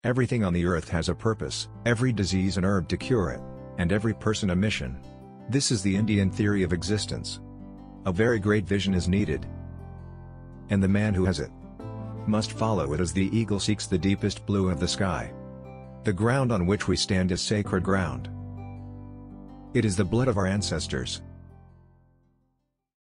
Everything on the earth has a purpose, every disease an herb to cure it, and every person a mission. This is the Indian theory of existence. A very great vision is needed, and the man who has it must follow it as the eagle seeks the deepest blue of the sky. The ground on which we stand is sacred ground. It is the blood of our ancestors,